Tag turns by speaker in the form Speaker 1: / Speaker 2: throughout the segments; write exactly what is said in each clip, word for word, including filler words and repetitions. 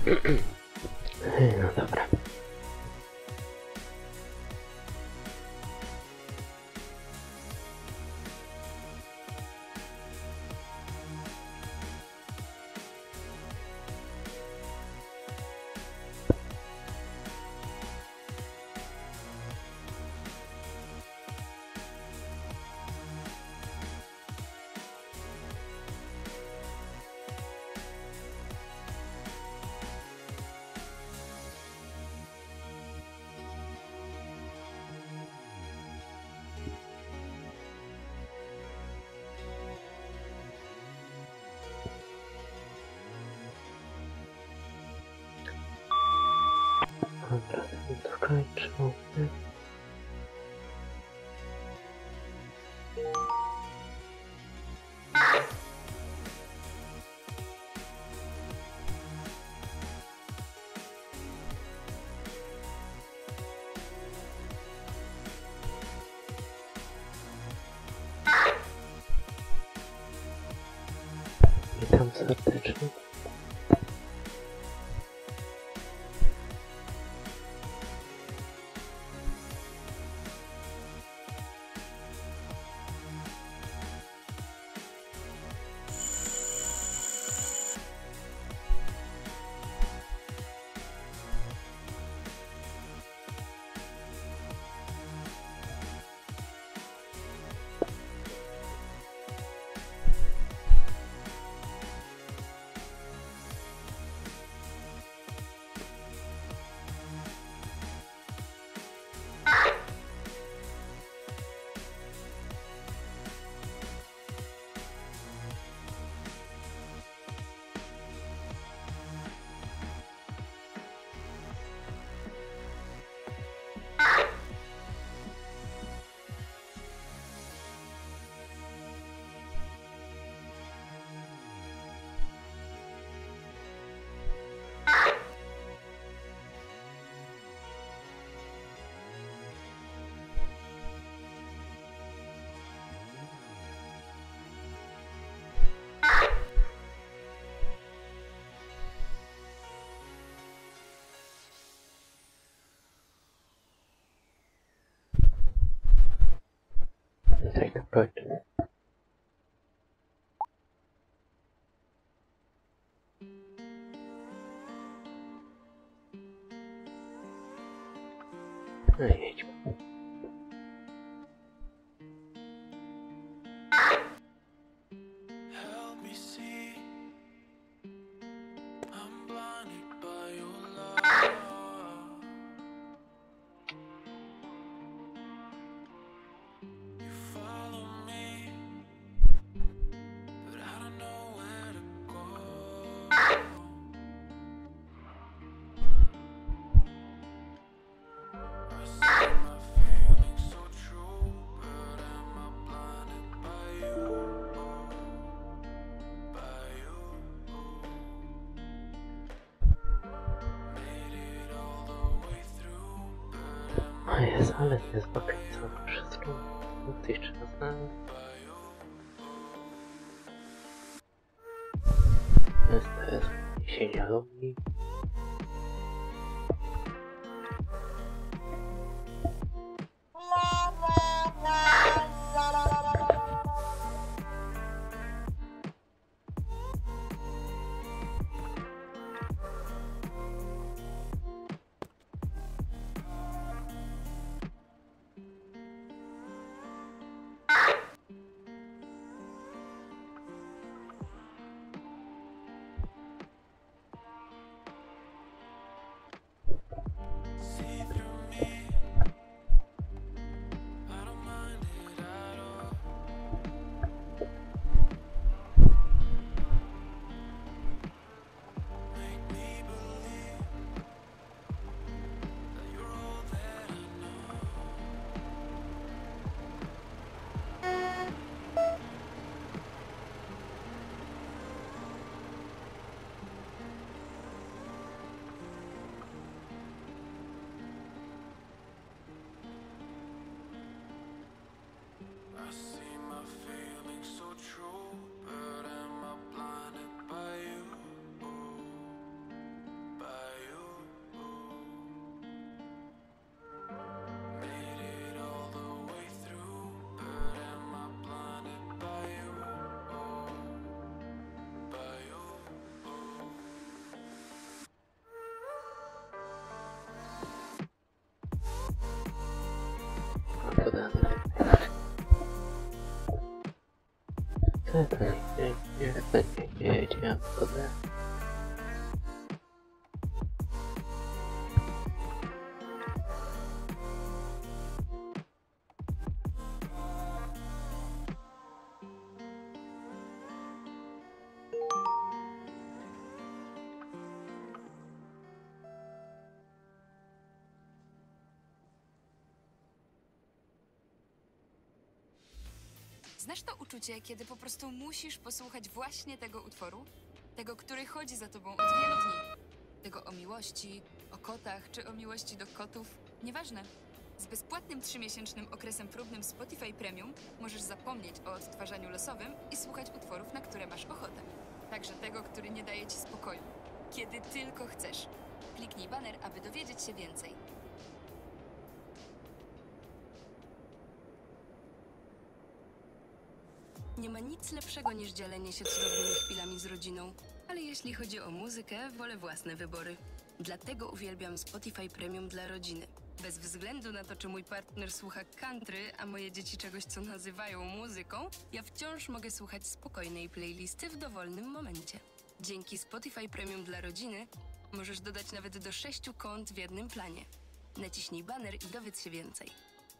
Speaker 1: No dobra. Dobra, to kończą. Witam serdecznie. Take a break. No i jedźmy. O Jezu, ale to jest zakręcone przez to. To jeszcze raz znamy. Jest to jest niesienie logii. Co to nie jedzie? Co nie jedzie? Ja wchodzę.
Speaker 2: Znasz to uczucie, kiedy po prostu musisz posłuchać właśnie tego utworu? Tego, który chodzi za tobą od wielu dni. Tego o miłości, o kotach czy o miłości do kotów. Nieważne. Z bezpłatnym trzymiesięcznym okresem próbnym Spotify Premium możesz zapomnieć o odtwarzaniu losowym i słuchać utworów, na które masz ochotę. Także tego, który nie daje ci spokoju. Kiedy tylko chcesz. Kliknij baner, aby dowiedzieć się więcej. Nie ma nic lepszego niż dzielenie się cudownymi chwilami z rodziną. Ale jeśli chodzi o muzykę, wolę własne wybory. Dlatego uwielbiam Spotify Premium dla rodziny. Bez względu na to, czy mój partner słucha country, a moje dzieci czegoś, co nazywają muzyką, ja wciąż mogę słuchać spokojnej playlisty w dowolnym momencie. Dzięki Spotify Premium dla rodziny możesz dodać nawet do sześciu kont w jednym planie. Naciśnij baner i dowiedz się więcej.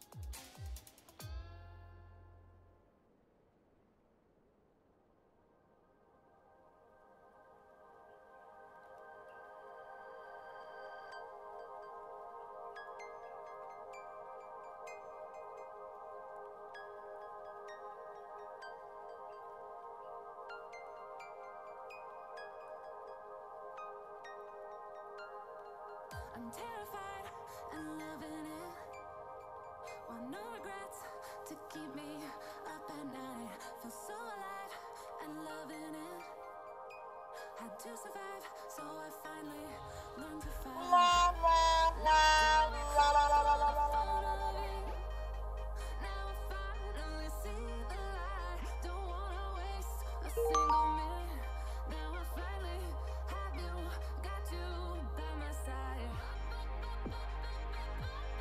Speaker 3: I'm terrified and loving it. Want no regrets to keep me up at night. Feel so alive and loving it. Had to survive, so I finally learned to fight. Now I finally see the light. Don't wanna waste a single minute. Now I finally have you, got you by my side.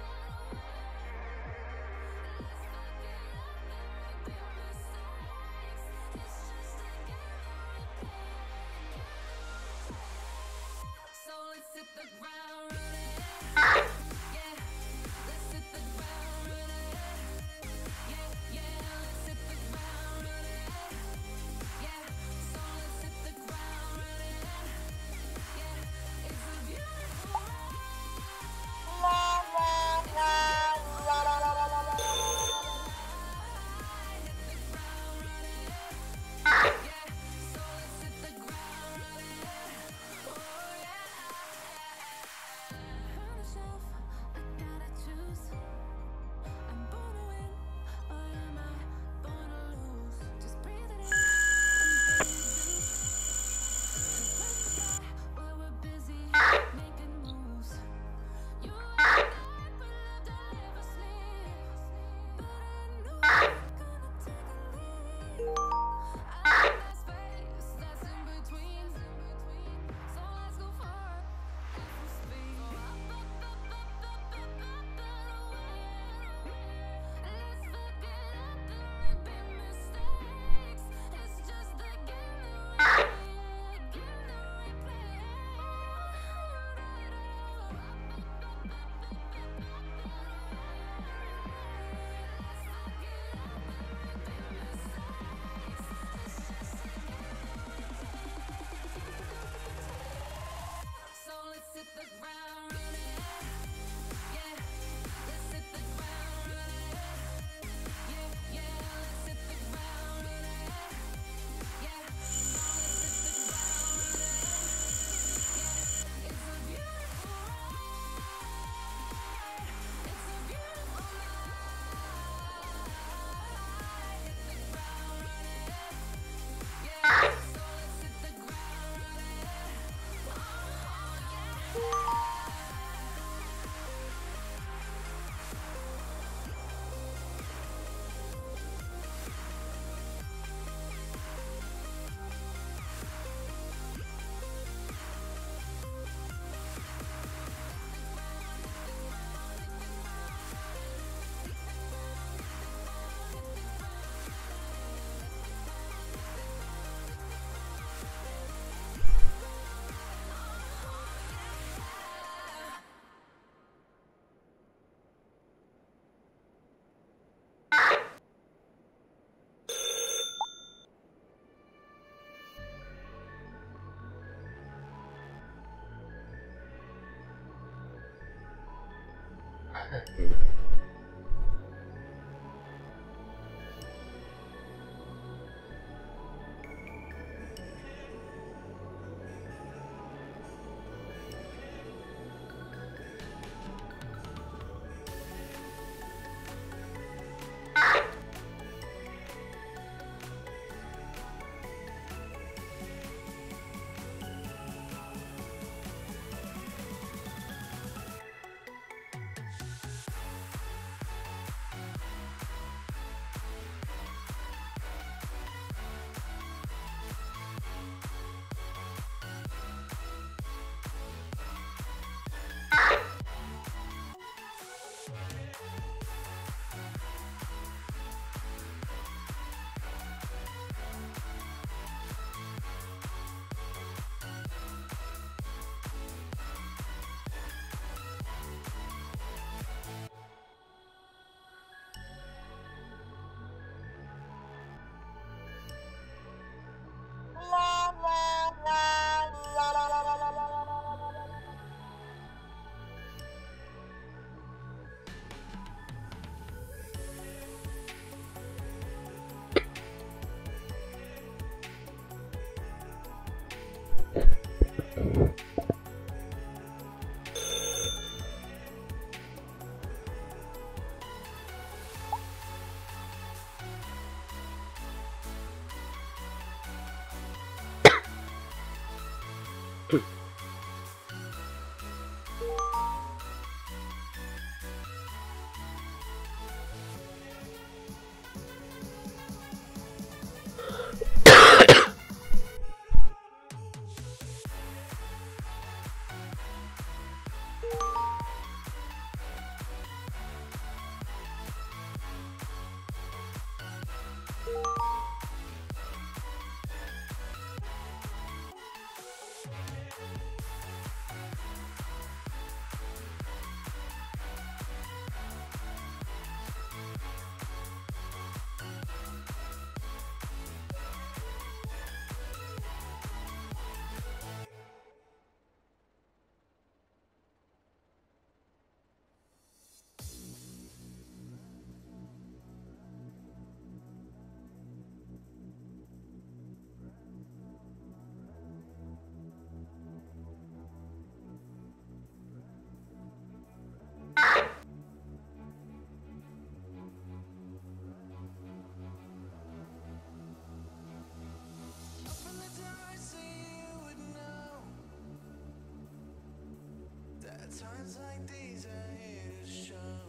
Speaker 3: Times like these are here to show.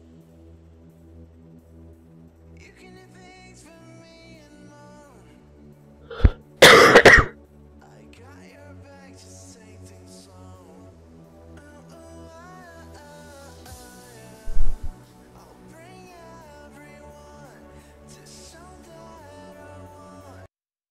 Speaker 3: You can do things for me and more. I got your back, just take things slow. Oh, oh, I, I, I, I'll bring everyone to show that I want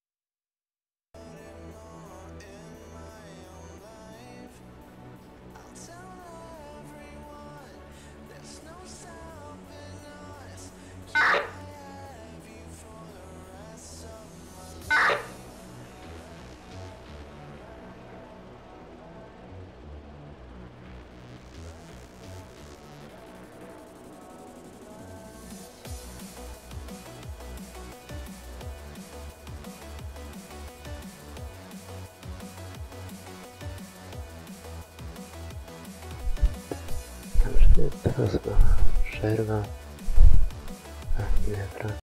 Speaker 3: more in my own life. I'll tell everyone there's no stopping us. Can I have you for the rest of my life?
Speaker 1: Dobrze, teraz była przerwa. A chwilę pracy.